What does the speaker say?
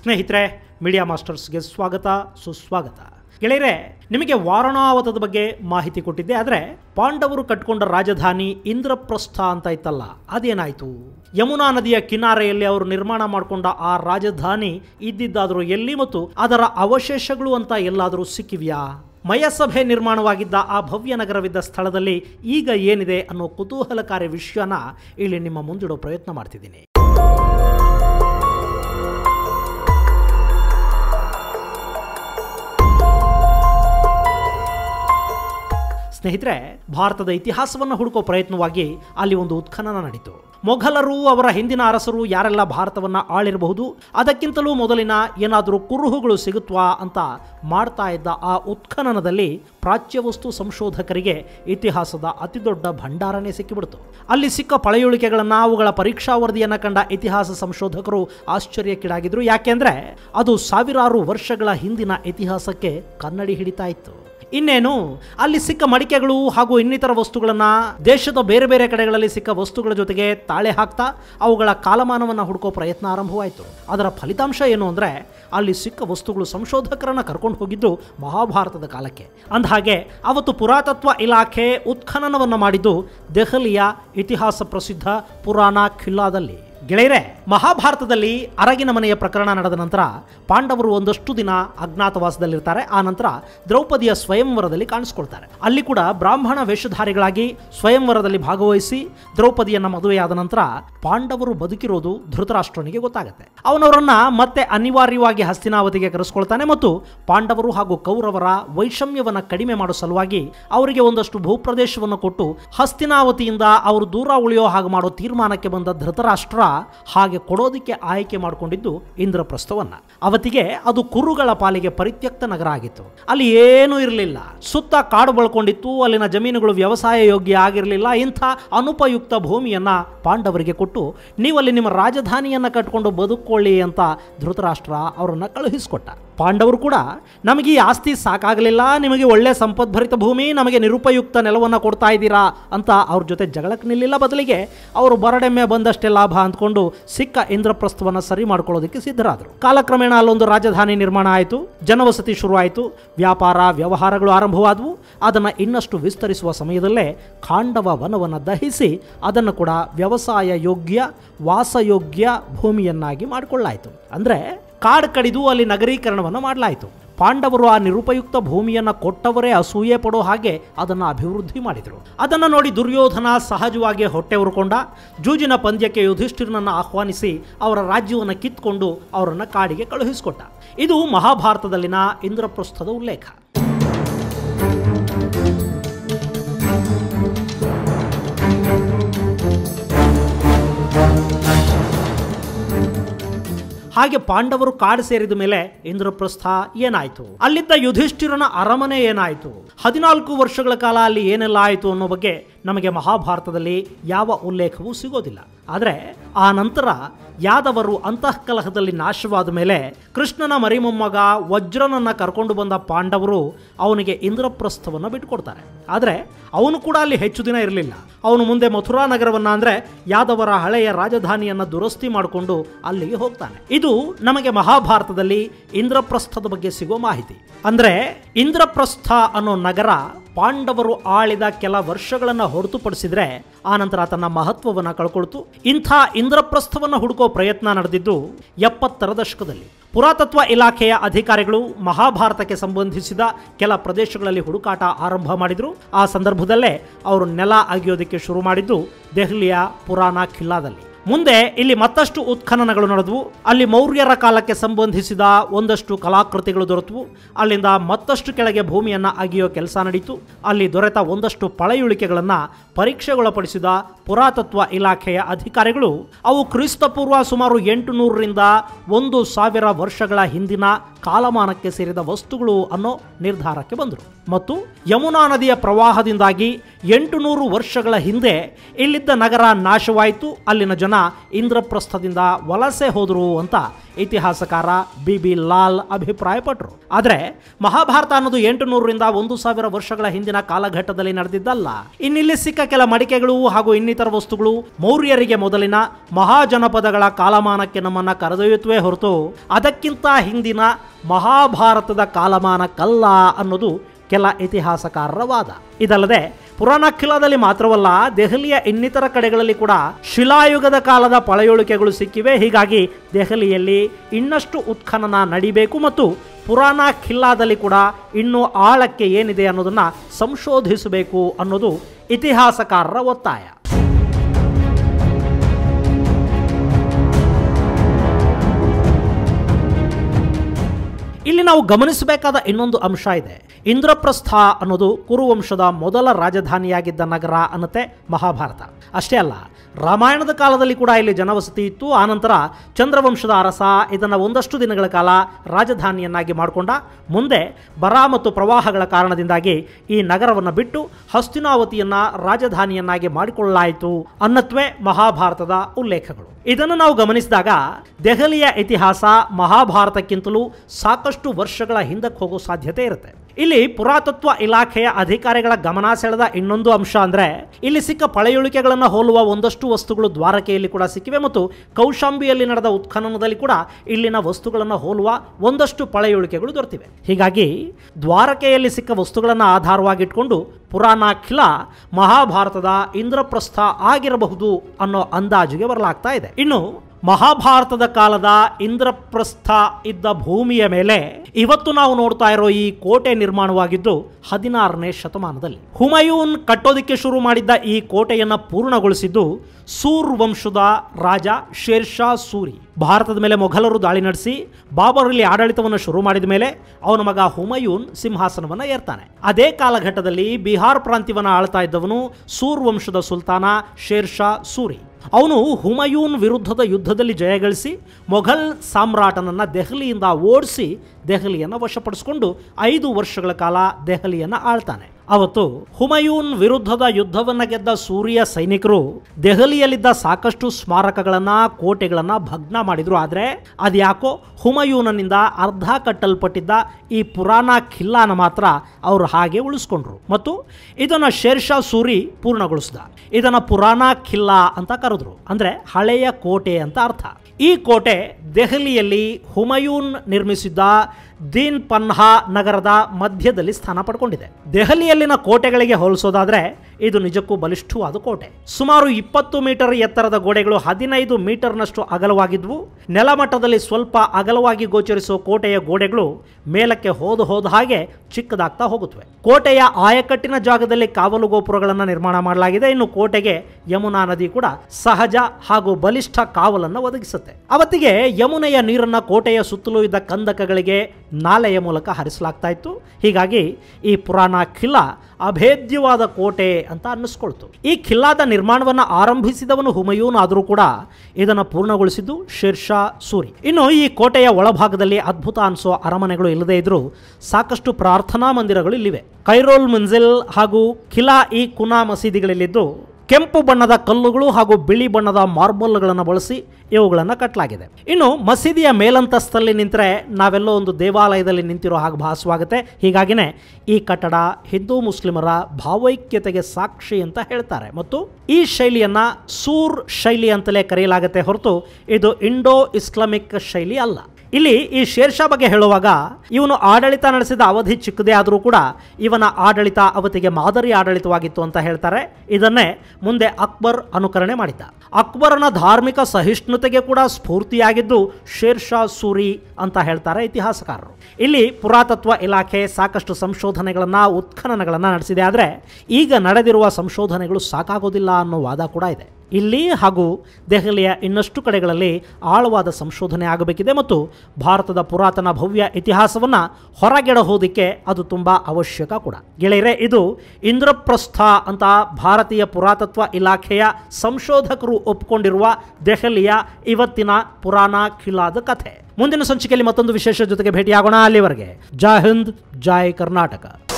ಸ್ನೇಹಿತರೆ, ಮೀಡಿಯಾ ಮಾಸ್ಟರ್ಸ್ಗೆ ಸ್ವಾಗತ ಸುಸ್ವಾಗತ. ಗೆಳೆಯರೆ, ನಿಮಗೆ ವಾರಣಾವತದ ಬಗ್ಗೆ ಮಾಹಿತಿ ಕೊಟ್ಟಿದ್ದೆ. ಆದರೆ ಪಾಂಡವರು ಕಟ್ಟಿಕೊಂಡ ರಾಜಧಾನಿ ಇಂದ್ರಪ್ರಸ್ಥ ಅಂತ ಇತ್ತಲ್ಲ, ಅದೇನಾಯಿತು? ಯಮುನಾ ನದಿಯ ಕಿನಾರೆಯಲ್ಲಿ ಅವರು ನಿರ್ಮಾಣ ಮಾಡಿಕೊಂಡ ಆ ರಾಜಧಾನಿ ಇದ್ದಿದ್ದಾದರೂ ಎಲ್ಲಿ ಮತ್ತು ಅದರ ಅವಶೇಷಗಳು ಅಂತ ಎಲ್ಲಾದರೂ ಸಿಕ್ಕಿವ್ಯಾ? ಮಯಸಭೆ ನಿರ್ಮಾಣವಾಗಿದ್ದ ಆ ಭವ್ಯ ನಗರವಿದ್ದ ಸ್ಥಳದಲ್ಲಿ ಈಗ ಏನಿದೆ ಅನ್ನೋ ಕುತೂಹಲಕಾರಿ ವಿಷಯನ ಇಲ್ಲಿ ನಿಮ್ಮ ಮುಂದಿಡೋ ಪ್ರಯತ್ನ ಮಾಡ್ತಿದ್ದೀನಿ. ಸ್ನೇಹಿತರೆ, ಭಾರತದ ಇತಿಹಾಸವನ್ನು ಹುಡುಕೋ ಪ್ರಯತ್ನವಾಗಿ ಅಲ್ಲಿ ಒಂದು ಉತ್ಖನನ ನಡೀತು. ಮೊಘಲರು, ಅವರ ಹಿಂದಿನ ಅರಸರು ಯಾರೆಲ್ಲ ಭಾರತವನ್ನು ಆಳಿರಬಹುದು, ಅದಕ್ಕಿಂತಲೂ ಮೊದಲಿನ ಏನಾದರೂ ಕುರುಹುಗಳು ಸಿಗುತ್ವಾ ಅಂತ ಮಾಡ್ತಾ ಇದ್ದ ಆ ಉತ್ಖನನದಲ್ಲಿ ಪ್ರಾಚ್ಯವಸ್ತು ಸಂಶೋಧಕರಿಗೆ ಇತಿಹಾಸದ ಅತಿದೊಡ್ಡ ಭಂಡಾರನೇ ಸಿಕ್ಕಿಬಿಡ್ತು. ಅಲ್ಲಿ ಸಿಕ್ಕ ಪಳೆಯುಳಿಕೆಗಳನ್ನು, ಅವುಗಳ ಪರೀಕ್ಷಾ ವರದಿಯನ್ನು ಕಂಡ ಇತಿಹಾಸ ಸಂಶೋಧಕರು ಆಶ್ಚರ್ಯಕ್ಕೀಡಾಗಿದ್ರು. ಯಾಕೆಂದ್ರೆ ಅದು ಸಾವಿರಾರು ವರ್ಷಗಳ ಹಿಂದಿನ ಇತಿಹಾಸಕ್ಕೆ ಕನ್ನಡಿ ಹಿಡಿತಾ ಇತ್ತು. ಇನ್ನೇನು, ಅಲ್ಲಿ ಸಿಕ್ಕ ಮಡಿಕೆಗಳು ಹಾಗೂ ಇನ್ನಿತರ ವಸ್ತುಗಳನ್ನು ದೇಶದ ಬೇರೆ ಬೇರೆ ಕಡೆಗಳಲ್ಲಿ ಸಿಕ್ಕ ವಸ್ತುಗಳ ಜೊತೆಗೆ ತಾಳೆ ಹಾಕ್ತಾ ಅವುಗಳ ಕಾಲಮಾನವನ್ನು ಹುಡುಕೋ ಪ್ರಯತ್ನ ಆರಂಭವಾಯಿತು. ಅದರ ಫಲಿತಾಂಶ ಏನು ಅಂದರೆ, ಅಲ್ಲಿ ಸಿಕ್ಕ ವಸ್ತುಗಳು ಸಂಶೋಧಕರನ್ನು ಕರ್ಕೊಂಡು ಹೋಗಿದ್ದು ಮಹಾಭಾರತದ ಕಾಲಕ್ಕೆ. ಅಂದಹಾಗೆ ಅವತ್ತು ಪುರಾತತ್ವ ಇಲಾಖೆ ಉತ್ಖನನವನ್ನು ಮಾಡಿದ್ದು ದೆಹಲಿಯ ಇತಿಹಾಸ ಪ್ರಸಿದ್ಧ ಪುರಾಣ ಖಿಲ್ಲಾದಲ್ಲಿ. ಗೆಳೆಯರೆ, ಮಹಾಭಾರತದಲ್ಲಿ ಅರಗಿನ ಮನೆಯ ಪ್ರಕರಣ ನಡೆದ ನಂತರ ಪಾಂಡವರು ಒಂದಷ್ಟು ದಿನ ಅಜ್ಞಾತವಾಸದಲ್ಲಿರ್ತಾರೆ. ಆ ನಂತರ ದ್ರೌಪದಿಯ ಸ್ವಯಂವರದಲ್ಲಿ ಕಾಣಿಸ್ಕೊಳ್ತಾರೆ. ಅಲ್ಲಿ ಕೂಡ ಬ್ರಾಹ್ಮಣ ವೇಷಧಾರಿಗಳಾಗಿ ಸ್ವಯಂವರದಲ್ಲಿ ಭಾಗವಹಿಸಿ ದ್ರೌಪದಿಯನ್ನ ಮದುವೆಯಾದ ನಂತರ ಪಾಂಡವರು ಬದುಕಿರೋದು ಧೃತರಾಷ್ಟ್ರನಿಗೆ ಗೊತ್ತಾಗುತ್ತೆ. ಅವನವರನ್ನ ಮತ್ತೆ ಅನಿವಾರ್ಯವಾಗಿ ಹಸ್ತಿನಾವತಿಗೆ ಕರೆಸ್ಕೊಳ್ತಾನೆ ಮತ್ತು ಪಾಂಡವರು ಹಾಗೂ ಕೌರವರ ವೈಷಮ್ಯವನ್ನು ಕಡಿಮೆ ಮಾಡೋ ಸಲುವಾಗಿ ಅವರಿಗೆ ಒಂದಷ್ಟು ಭೂಪ್ರದೇಶವನ್ನು ಕೊಟ್ಟು ಹಸ್ತಿನಾವತಿಯಿಂದ ಅವರು ದೂರ ಉಳಿಯೋ ಹಾಗೆ ಮಾಡೋ ತೀರ್ಮಾನಕ್ಕೆ ಬಂದ ಧೃತರಾಷ್ಟ್ರ ಹಾಗೆ ಕೊಡೋದಕ್ಕೆ ಆಯ್ಕೆ ಮಾಡಿಕೊಂಡಿದ್ದು ಇಂದ್ರಪ್ರಸ್ಥವನ್ನ. ಅವತ್ತಿಗೆ ಅದು ಕುರುಗಳ ಪಾಲಿಗೆ ಪರಿತ್ಯಕ್ತ ನಗರ ಆಗಿತ್ತು. ಅಲ್ಲಿ ಏನೂ ಇರಲಿಲ್ಲ, ಸುತ್ತ ಕಾಡು ಬಳ್ಕೊಂಡಿತ್ತು. ಅಲ್ಲಿನ ಜಮೀನುಗಳು ವ್ಯವಸಾಯ ಯೋಗ್ಯ ಆಗಿರಲಿಲ್ಲ. ಇಂಥ ಅನುಪಯುಕ್ತ ಭೂಮಿಯನ್ನ ಪಾಂಡವರಿಗೆ ಕೊಟ್ಟು ನೀವು ಅಲ್ಲಿ ನಿಮ್ಮ ರಾಜಧಾನಿಯನ್ನ ಕಟ್ಕೊಂಡು ಬದುಕೊಳ್ಳಿ ಅಂತ ಧೃತರಾಷ್ಟ್ರ ಅವರನ್ನ ಕಳುಹಿಸಿಕೊಟ್ಟ. ಪಾಂಡವರು ಕೂಡ ನಮಗೆ ಈ ಆಸ್ತಿ ಸಾಕಾಗಲಿಲ್ಲ, ನಿಮಗೆ ಒಳ್ಳೆ ಸಂಪದ್ಭರಿತ ಭೂಮಿ, ನಮಗೆ ನಿರುಪಯುಕ್ತ ನೆಲವನ್ನು ಕೊಡ್ತಾ ಇದ್ದೀರಾ ಅಂತ ಅವ್ರ ಜೊತೆ ಜಗಳಕ್ಕೆ ನಿಲ್ಲಿಲ್ಲ. ಬದಲಿಗೆ ಅವರು ಬರಡೆಮ್ಮೆ ಬಂದಷ್ಟೇ ಲಾಭ ಅಂದ್ಕೊಂಡು ಸಿಕ್ಕ ಇಂದ್ರಪ್ರಸ್ಥವನ್ನು ಸರಿ ಮಾಡ್ಕೊಳ್ಳೋದಕ್ಕೆ ಸಿದ್ಧರಾದರು. ಕಾಲಕ್ರಮೇಣ ಅಲ್ಲೊಂದು ರಾಜಧಾನಿ ನಿರ್ಮಾಣ ಆಯಿತು, ಜನವಸತಿ ಶುರುವಾಯಿತು, ವ್ಯಾಪಾರ ವ್ಯವಹಾರಗಳು ಆರಂಭವಾದವು. ಅದನ್ನು ಇನ್ನಷ್ಟು ವಿಸ್ತರಿಸುವ ಸಮಯದಲ್ಲೇ ಖಾಂಡವ ವನವನ್ನು ದಹಿಸಿ ಅದನ್ನು ಕೂಡ ವ್ಯವಸಾಯ ಯೋಗ್ಯ ವಾಸಯೋಗ್ಯ ಭೂಮಿಯನ್ನಾಗಿ ಮಾಡಿಕೊಳ್ಳಾಯಿತು. ಅಂದರೆ ಕಾಡು ಕಡಿದು ಅಲ್ಲಿ ನಗರೀಕರಣವನ್ನು ಮಾಡಲಾಯಿತು. ಪಾಂಡವರು ಆ ನಿರುಪಯುಕ್ತ ಭೂಮಿಯನ್ನು ಕೊಟ್ಟವರೇ ಅಸೂಯೆ ಪಡೋ ಹಾಗೆ ಅದನ್ನು ಅಭಿವೃದ್ಧಿ ಮಾಡಿದರು. ಅದನ್ನು ನೋಡಿ ದುರ್ಯೋಧನ ಸಹಜವಾಗಿ ಹೊಟ್ಟೆ ಉರ್ಕೊಂಡ. ಜೂಜಿನ ಪಂದ್ಯಕ್ಕೆ ಯುಧಿಷ್ಠಿರನನ್ನು ಆಹ್ವಾನಿಸಿ ಅವರ ರಾಜ್ಯವನ್ನು ಕಿತ್ಕೊಂಡು ಅವರನ್ನು ಕಾಡಿಗೆ ಕಳುಹಿಸಿಕೊಟ್ಟ. ಇದು ಮಹಾಭಾರತದಲ್ಲಿನ ಇಂದ್ರಪ್ರಸ್ಥದ ಉಲ್ಲೇಖ. ಹಾಗೆ ಪಾಂಡವರು ಕಾಡು ಸೇರಿದ ಮೇಲೆ ಇಂದ್ರಪ್ರಸ್ಥ ಏನಾಯಿತು, ಅಲ್ಲಿದ್ದ ಯುಧಿಷ್ಠಿರನ ಅರಮನೆ ಏನಾಯಿತು, 14 ವರ್ಷಗಳ ಕಾಲ ಅಲ್ಲಿ ಏನೆಲ್ಲ ಆಯಿತು ಅನ್ನೋ ಬಗ್ಗೆ ನಮಗೆ ಮಹಾಭಾರತದಲ್ಲಿ ಯಾವ ಉಲ್ಲೇಖವೂ ಸಿಗೋದಿಲ್ಲ. ಆದರೆ ಆ ನಂತರ ಯಾದವರು ಅಂತಃಕಲಹದಲ್ಲಿ ನಾಶವಾದ ಮೇಲೆ ಕೃಷ್ಣನ ಮರಿಮೊಮ್ಮಗ ವಜ್ರನನ್ನು ಕರ್ಕೊಂಡು ಬಂದ ಪಾಂಡವರು ಅವನಿಗೆ ಇಂದ್ರಪ್ರಸ್ಥವನ್ನು ಬಿಟ್ಟುಕೊಡ್ತಾರೆ. ಆದರೆ ಅವನು ಕೂಡ ಅಲ್ಲಿ ಹೆಚ್ಚು ದಿನ ಇರಲಿಲ್ಲ. ಅವನು ಮುಂದೆ ಮಥುರಾ ನಗರವನ್ನು ಅಂದರೆ ಯಾದವರ ಹಳೆಯ ರಾಜಧಾನಿಯನ್ನು ದುರಸ್ತಿ ಮಾಡಿಕೊಂಡು ಅಲ್ಲಿಗೆ ಹೋಗ್ತಾನೆ. ಇದು ನಮಗೆ ಮಹಾಭಾರತದಲ್ಲಿ ಇಂದ್ರಪ್ರಸ್ಥದ ಬಗ್ಗೆ ಸಿಗೋ ಮಾಹಿತಿ. ಅಂದರೆ ಇಂದ್ರಪ್ರಸ್ಥ ಅನ್ನೋ ನಗರ ಪಾಂಡವರು ಆಳಿದ ಕೆಲ ವರ್ಷಗಳನ್ನು ಹೊರತುಪಡಿಸಿದ್ರೆ ಆನಂತರ ತನ್ನ ಮಹತ್ವವನ್ನು ಕಳ್ಕೊಳ್ತು. ಇಂಥ ಇಂದ್ರಪ್ರಸ್ಥವನ್ನು ಹುಡುಕೋ ಪ್ರಯತ್ನ ನಡೆದಿದ್ದು 70ರ ದಶಕದಲ್ಲಿ. ಪುರಾತತ್ವ ಇಲಾಖೆಯ ಅಧಿಕಾರಿಗಳು ಮಹಾಭಾರತಕ್ಕೆ ಸಂಬಂಧಿಸಿದ ಕೆಲ ಪ್ರದೇಶಗಳಲ್ಲಿ ಹುಡುಕಾಟ ಆರಂಭ ಮಾಡಿದರು. ಆ ಸಂದರ್ಭದಲ್ಲೇ ಅವರು ನೆಲ ಅಗೆಯೋದಕ್ಕೆ ಶುರು ಮಾಡಿದ್ದು ದೆಹಲಿಯ ಪುರಾಣ ಖಿಲ್ಲಾದಲ್ಲಿ. ಮುಂದೆ ಇಲ್ಲಿ ಮತ್ತಷ್ಟು ಉತ್ಖನನಗಳು ನಡೆದವು. ಅಲ್ಲಿ ಮೌರ್ಯರ ಕಾಲಕ್ಕೆ ಸಂಬಂಧಿಸಿದ ಒಂದಷ್ಟು ಕಲಾಕೃತಿಗಳು ದೊರೆತವು. ಅಲ್ಲಿಂದ ಮತ್ತಷ್ಟು ಕೆಳಗೆ ಭೂಮಿಯನ್ನು ಅಗೆಯೋ ಕೆಲಸ ನಡೀತು. ಅಲ್ಲಿ ದೊರೆತ ಒಂದಷ್ಟು ಪಳೆಯುಳಿಕೆಗಳನ್ನು ಪರೀಕ್ಷೆಗೊಳಪಡಿಸಿದ ಪುರಾತತ್ವ ಇಲಾಖೆಯ ಅಧಿಕಾರಿಗಳು ಅವು ಕ್ರಿಸ್ತಪೂರ್ವ ಸುಮಾರು 800ರಿಂದ 1000 ವರ್ಷಗಳ ಹಿಂದಿನ ಕಾಲಮಾನಕ್ಕೆ ಸೇರಿದ ವಸ್ತುಗಳು ಅನ್ನೋ ನಿರ್ಧಾರಕ್ಕೆ ಬಂದರು. ಮತ್ತು ಯಮುನಾ ನದಿಯ ಪ್ರವಾಹದಿಂದಾಗಿ 800 ವರ್ಷಗಳ ಹಿಂದೆ ಇಲ್ಲಿದ್ದ ನಗರ ನಾಶವಾಯಿತು. ಅಲ್ಲಿನ ಜನ ಇಂದ್ರಪ್ರಸ್ಥದಿಂದ ವಲಸೆ ಹೋದರು ಅಂತ ಇತಿಹಾಸಕಾರ ಬಿ ಲಾಲ್ ಅಭಿಪ್ರಾಯಪಟ್ಟರು. ಆದರೆ ಮಹಾಭಾರತ ಅನ್ನೋದು 800ರಿಂದ 1000 ವರ್ಷಗಳ ಹಿಂದಿನ ಕಾಲಘಟ್ಟದಲ್ಲಿ ನಡೆದಿದ್ದಲ್ಲ. ಇನ್ನಿಲ್ಲಿ ಸಿಕ್ಕ ಕೆಲ ಮಡಿಕೆಗಳು ಹಾಗೂ ಇನ್ನಿತರ ವಸ್ತುಗಳು ಮೌರ್ಯರಿಗೆ ಮೊದಲಿನ ಮಹಾಜನಪದಗಳ ಕಾಲಮಾನಕ್ಕೆ ನಮ್ಮನ್ನ ಕರೆದೊಯ್ಯುತ್ತವೆ ಹೊರತು ಅದಕ್ಕಿಂತ ಹಿಂದಿನ ಮಹಾಭಾರತದ ಕಾಲಮಾನಕ್ಕಲ್ಲ ಅನ್ನೋದು ಕೆಲ ಇತಿಹಾಸಕಾರರ ವಾದ. ಇದಲ್ಲದೆ ಪುರಾಣ ಖಿಲಾದಲ್ಲಿ ಮಾತ್ರವಲ್ಲ, ದೆಹಲಿಯ ಇನ್ನಿತರ ಕಡೆಗಳಲ್ಲಿ ಕೂಡ ಶಿಲಾಯುಗದ ಕಾಲದ ಪಳೆಯುಳಿಕೆಗಳು ಸಿಕ್ಕಿವೆ. ಹೀಗಾಗಿ ದೆಹಲಿಯಲ್ಲಿ ಇನ್ನಷ್ಟು ಉತ್ಖನನ ನಡಿಬೇಕು ಮತ್ತು ಪುರಾಣ ಖಿಲ್ಲಾದಲ್ಲಿ ಕೂಡ ಇನ್ನೂ ಆಳಕ್ಕೆ ಏನಿದೆ ಅನ್ನೋದನ್ನ ಸಂಶೋಧಿಸಬೇಕು ಅನ್ನೋದು ಇತಿಹಾಸಕಾರರ ಒತ್ತಾಯ. ಇಲ್ಲಿ ನಾವು ಗಮನಿಸಬೇಕಾದ ಇನ್ನೊಂದು ಅಂಶ ಇದೆ. ಇಂದ್ರಪ್ರಸ್ಥ ಅನ್ನೋದು ಕುರುವಂಶದ ಮೊದಲ ರಾಜಧಾನಿಯಾಗಿದ್ದ ನಗರ ಅನ್ನತ್ತೆ ಮಹಾಭಾರತ. ಅಷ್ಟೇ ಅಲ್ಲ, ರಾಮಾಯಣದ ಕಾಲದಲ್ಲಿ ಕೂಡ ಇಲ್ಲಿ ಜನವಸತಿ ಇತ್ತು. ಆನಂತರ ಚಂದ್ರವಂಶದ ಅರಸ ಇದನ್ನು ಒಂದಷ್ಟು ದಿನಗಳ ಕಾಲ ರಾಜಧಾನಿಯನ್ನಾಗಿ ಮಾಡಿಕೊಂಡ. ಮುಂದೆ ಬರ ಮತ್ತು ಪ್ರವಾಹಗಳ ಕಾರಣದಿಂದಾಗಿ ಈ ನಗರವನ್ನು ಬಿಟ್ಟು ಹಸ್ತಿನಾವತಿಯನ್ನ ರಾಜಧಾನಿಯನ್ನಾಗಿ ಮಾಡಿಕೊಳ್ಳಲಾಯಿತು ಅನ್ನತ್ವೇ ಮಹಾಭಾರತದ ಉಲ್ಲೇಖಗಳು. ಇದನ್ನು ನಾವು ಗಮನಿಸಿದಾಗ ದೆಹಲಿಯ ಇತಿಹಾಸ ಮಹಾಭಾರತಕ್ಕಿಂತಲೂ ಸಾಕಷ್ಟು ವರ್ಷಗಳ ಹಿಂದಕ್ಕೆ ಹೋಗೋ ಸಾಧ್ಯತೆ ಇರುತ್ತೆ. ಇಲ್ಲಿ ಪುರಾತತ್ವ ಇಲಾಖೆಯ ಅಧಿಕಾರಿಗಳ ಗಮನ ಸೆಳೆದ ಇನ್ನೊಂದು ಅಂಶ ಅಂದ್ರೆ, ಇಲ್ಲಿ ಸಿಕ್ಕ ಪಳೆಯುಳಿಕೆಗಳನ್ನು ಹೋಲುವ ಒಂದಷ್ಟು ವಸ್ತುಗಳು ದ್ವಾರಕೆಯಲ್ಲಿ ಕೂಡ ಸಿಕ್ಕಿವೆ ಮತ್ತು ಕೌಶಾಂಬಿಯಲ್ಲಿ ನಡೆದ ಉತ್ಖನನದಲ್ಲಿ ಕೂಡ ಇಲ್ಲಿನ ವಸ್ತುಗಳನ್ನು ಹೋಲುವ ಒಂದಷ್ಟು ಪಳೆಯುಳಿಕೆಗಳು ದೊರೆತಿವೆ. ಹೀಗಾಗಿ ದ್ವಾರಕೆಯಲ್ಲಿ ಸಿಕ್ಕ ವಸ್ತುಗಳನ್ನು ಆಧಾರವಾಗಿಟ್ಕೊಂಡು ಪುರಾಣ ಖಿಲಾ ಮಹಾಭಾರತದ ಇಂದ್ರಪ್ರಸ್ಥ ಆಗಿರಬಹುದು ಅನ್ನೋ ಅಂದಾಜಿಗೆ ಬರಲಾಗ್ತಾ ಇದೆ. ಇನ್ನು ಮಹಾಭಾರತದ ಕಾಲದ ಇಂದ್ರಪ್ರಸ್ಥ ಇದ್ದ ಭೂಮಿಯ ಮೇಲೆ ಇವತ್ತು ನಾವು ನೋಡ್ತಾ ಇರೋ ಈ ಕೋಟೆ ನಿರ್ಮಾಣವಾಗಿದ್ದು 16ನೇ ಶತಮಾನದಲ್ಲಿ. ಹುಮಾಯೂನ್ ಕಟ್ಟೋದಿಕ್ಕೆ ಶುರು ಮಾಡಿದ್ದ ಈ ಕೋಟೆಯನ್ನು ಪೂರ್ಣಗೊಳಿಸಿದ್ದು ಸೂರ್ ವಂಶದ ರಾಜ ಶೇರ್ ಶಾ ಸೂರಿ. ಭಾರತದ ಮೇಲೆ ಮೊಘಲರು ದಾಳಿ ನಡೆಸಿ ಬಾಬರ್ ಇಲ್ಲಿ ಆಡಳಿತವನ್ನು ಶುರು ಮಾಡಿದ ಮೇಲೆ ಅವನ ಮಗ ಹುಮಾಯೂನ್ ಸಿಂಹಾಸನವನ್ನು ಏರ್ತಾನೆ. ಅದೇ ಕಾಲಘಟ್ಟದಲ್ಲಿ ಬಿಹಾರ್ ಪ್ರಾಂತ್ಯವನ್ನು ಆಳ್ತಾ ಇದ್ದವನು ಸೂರ್ ವಂಶದ ಸುಲ್ತಾನ ಶೇರ್ ಶಾ ಸೂರಿ. ಅವನು ಹುಮಾಯೂನ್ ವಿರುದ್ಧದ ಯುದ್ಧದಲ್ಲಿ ಜಯಗಳಿಸಿ ಮೊಘಲ್ ಸಾಮ್ರಾಟನನ್ನು ದೆಹಲಿಯಿಂದ ಓಡಿಸಿ ದೆಹಲಿಯನ್ನು ವಶಪಡಿಸಿಕೊಂಡು 5 ವರ್ಷಗಳ ಕಾಲ ದೆಹಲಿಯನ್ನು ಆಳ್ತಾನೆ. ಅವತ್ತು ಹುಮಾಯೂನ್ ವಿರುದ್ಧದ ಯುದ್ಧವನ್ನು ಗೆದ್ದ ಸೂರ್ಯ ಸೈನಿಕರು ದೆಹಲಿಯಲ್ಲಿದ್ದ ಸಾಕಷ್ಟು ಸ್ಮಾರಕಗಳನ್ನು ಕೋಟೆಗಳನ್ನು ಭಗ್ನ ಮಾಡಿದ್ರು. ಆದರೆ ಅದ್ಯಾಕೋ ಹುಮಾಯೂನನಿಂದ ಅರ್ಧ ಕಟ್ಟಲ್ಪಟ್ಟಿದ್ದ ಈ ಪುರಾಣ ಖಿಲ್ಲಾನ ಮಾತ್ರ ಅವರು ಹಾಗೆ ಉಳಿಸ್ಕೊಂಡ್ರು ಮತ್ತು ಇದನ್ನು ಶೇರ್ ಶಾ ಸೂರಿ ಪೂರ್ಣಗೊಳಿಸಿದ. ಇದನ್ನು ಪುರಾಣ ಖಿಲ್ಲಾ ಅಂತ ಕರೆದ್ರು, ಅಂದ್ರೆ ಹಳೆಯ ಕೋಟೆ ಅಂತ ಅರ್ಥ. ಈ ಕೋಟೆ ದೆಹಲಿಯಲ್ಲಿ ಹುಮಾಯೂನ್ ನಿರ್ಮಿಸಿದ್ದ ದೀನ್ ಪನ್ಹಾ ನಗರದ ಮಧ್ಯದಲ್ಲಿ ಸ್ಥಾನ ಪಡ್ಕೊಂಡಿದೆ. ದೆಹಲಿಯಲ್ಲಿನ ಕೋಟೆಗಳಿಗೆ ಹೋಲಿಸೋದಾದ್ರೆ ಇದು ನಿಜಕ್ಕೂ ಬಲಿಷ್ಠವಾದ ಕೋಟೆ. ಸುಮಾರು 20 ಮೀಟರ್ ಎತ್ತರದ ಗೋಡೆಗಳು 15 ಮೀಟರ್ನಷ್ಟು ಅಗಲವಾಗಿದ್ವು. ನೆಲಮಟ್ಟದಲ್ಲಿ ಸ್ವಲ್ಪ ಅಗಲವಾಗಿ ಗೋಚರಿಸುವ ಕೋಟೆಯ ಗೋಡೆಗಳು ಮೇಲಕ್ಕೆ ಹೋದ ಹಾಗೆ ಚಿಕ್ಕದಾಗ್ತಾ ಹೋಗುತ್ತವೆ. ಕೋಟೆಯ ಆಯಕಟ್ಟಿನ ಜಾಗದಲ್ಲಿ ಕಾವಲು ಗೋಪುರಗಳನ್ನು ನಿರ್ಮಾಣ ಮಾಡಲಾಗಿದೆ. ಇನ್ನು ಕೋಟೆಗೆ ಯಮುನಾ ನದಿ ಕೂಡ ಸಹಜ ಹಾಗೂ ಬಲಿಷ್ಠ ಕಾವಲನ್ನು ಒದಗಿಸುತ್ತೆ. ಅವತ್ತಿಗೆ ಯಮುನೆಯ ನೀರನ್ನ ಕೋಟೆಯ ಸುತ್ತಲೂ ಇದ್ದ ಕಂದಕಗಳಿಗೆ ನಾಲೆಯ ಮೂಲಕ ಹರಿಸಲಾಗ್ತಾ ಇತ್ತು. ಹೀಗಾಗಿ ಈ ಪುರಾಣ ಖಿಲ್ಲಾ ಅಭೇದ್ಯವಾದ ಕೋಟೆ ಅಂತ ಅನ್ನಿಸ್ಕೊಳ್ತು. ಈ ಖಿಲ್ಲಾದ ನಿರ್ಮಾಣವನ್ನು ಆರಂಭಿಸಿದವನು ಹುಮಾಯೂನ್ ಆದರೂ ಕೂಡ ಇದನ್ನು ಪೂರ್ಣಗೊಳಿಸಿದ್ದು ಶೇರ್ ಶಾ ಸೂರಿ. ಇನ್ನು ಈ ಕೋಟೆಯ ಒಳಭಾಗದಲ್ಲಿ ಅದ್ಭುತ ಅನಿಸೋ ಅರಮನೆಗಳು ಇಲ್ಲದೇ ಇದ್ರೂ ಸಾಕಷ್ಟು ಪ್ರಾರ್ಥನಾ ಮಂದಿರಗಳು ಇಲ್ಲಿವೆ. ಕೈರೋಲ್ ಮಂಜಿಲ್ ಹಾಗೂ ಖಿಲಾ ಇ ಕುನಾ ಮಸೀದಿಗಳಲ್ಲಿದ್ದು ಕೆಂಪು ಬಣ್ಣದ ಕಲ್ಲುಗಳು ಹಾಗೂ ಬಿಳಿ ಬಣ್ಣದ ಮಾರ್ಬಲ್ಗಳನ್ನು ಬಳಸಿ ಇವುಗಳನ್ನು ಕಟ್ಟಲಾಗಿದೆ. ಇನ್ನು ಮಸೀದಿಯ ಮೇಲಂತಸ್ತಲ್ಲಿ ನಿಂತರೆ ನಾವೆಲ್ಲೋ ಒಂದು ದೇವಾಲಯದಲ್ಲಿ ನಿಂತಿರೋ ಹಾಗೆ ಭಾಸವಾಗುತ್ತೆ. ಹೀಗಾಗಿನೇ ಈ ಕಟ್ಟಡ ಹಿಂದೂ ಮುಸ್ಲಿಮರ ಭಾವೈಕ್ಯತೆಗೆ ಸಾಕ್ಷಿ ಅಂತ ಹೇಳ್ತಾರೆ ಮತ್ತು ಈ ಶೈಲಿಯನ್ನ ಸೂರ್ ಶೈಲಿ ಅಂತಲೇ ಕರೆಯಲಾಗುತ್ತೆ ಹೊರತು ಇದು ಇಂಡೋ ಇಸ್ಲಾಮಿಕ್ ಶೈಲಿ ಅಲ್ಲ. ಇಲ್ಲಿ ಈ ಶೇರ್ ಶಾ ಬಗ್ಗೆ ಹೇಳುವಾಗ ಇವನು ಆಡಳಿತ ನಡೆಸಿದ ಅವಧಿ ಚಿಕ್ಕದೇ ಆದರೂ ಕೂಡ ಇವನ ಆಡಳಿತ ಅವತ್ತಿಗೆ ಮಾದರಿ ಆಡಳಿತವಾಗಿತ್ತು ಅಂತ ಹೇಳ್ತಾರೆ. ಇದನ್ನೇ ಮುಂದೆ ಅಕ್ಬರ್ ಅನುಕರಣೆ ಮಾಡಿದ್ದ. ಅಕ್ಬರನ ಧಾರ್ಮಿಕ ಸಹಿಷ್ಣುತೆಗೆ ಕೂಡ ಸ್ಫೂರ್ತಿಯಾಗಿದ್ದು ಶೇರ್ ಶಾ ಸೂರಿ ಅಂತ ಹೇಳ್ತಾರೆ ಇತಿಹಾಸಕಾರರು. ಇಲ್ಲಿ ಪುರಾತತ್ವ ಇಲಾಖೆ ಸಾಕಷ್ಟು ಸಂಶೋಧನೆಗಳನ್ನು ಉತ್ಖನನಗಳನ್ನು ನಡೆಸಿದೆ. ಆದರೆ ಈಗ ನಡೆದಿರುವ ಸಂಶೋಧನೆಗಳು ಸಾಕಾಗೋದಿಲ್ಲ ಅನ್ನೋ ವಾದ ಕೂಡ ಇದೆ. ಇಲ್ಲಿ ಹಾಗೂ ದೆಹಲಿಯ ಇನ್ನಷ್ಟು ಕಡೆಗಳಲ್ಲಿ ಆಳವಾದ ಸಂಶೋಧನೆ ಆಗಬೇಕಿದೆ ಮತ್ತು ಭಾರತದ ಪುರಾತನ ಭವ್ಯ ಇತಿಹಾಸವನ್ನು ಹೊರಗೆಡಹೋದಕ್ಕೆ ಅದು ತುಂಬ ಅವಶ್ಯಕ ಕೂಡ. ಗೆಳೆಯರೆ, ಇದು ಇಂದ್ರಪ್ರಸ್ಥ ಅಂತ ಭಾರತೀಯ ಪುರಾತತ್ವ ಇಲಾಖೆಯ ಸಂಶೋಧಕರು ಒಪ್ಪಿಕೊಂಡಿರುವ ದೆಹಲಿಯ ಇವತ್ತಿನ ಪುರಾಣ ಖಿಲ್ಲಾದ ಕಥೆ. ಮುಂದಿನ ಸಂಚಿಕೆಯಲ್ಲಿ ಮತ್ತೊಂದು ವಿಶೇಷ ಜೊತೆಗೆ ಭೇಟಿಯಾಗೋಣ. ಅಲ್ಲಿವರೆಗೆ ಜೈ ಹಿಂದ್, ಜೈ ಕರ್ನಾಟಕ.